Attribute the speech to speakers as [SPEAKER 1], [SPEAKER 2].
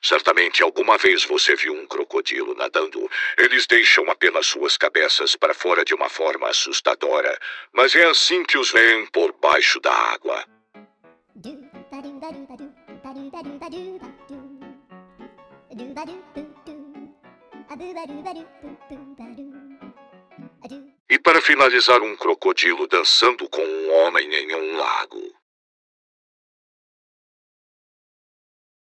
[SPEAKER 1] Certamente alguma vez você viu um crocodilo nadando. Eles deixam apenas suas cabeças para fora de uma forma assustadora, mas é assim que os veem por baixo da água. E para finalizar, um crocodilo dançando com um homem em um lago.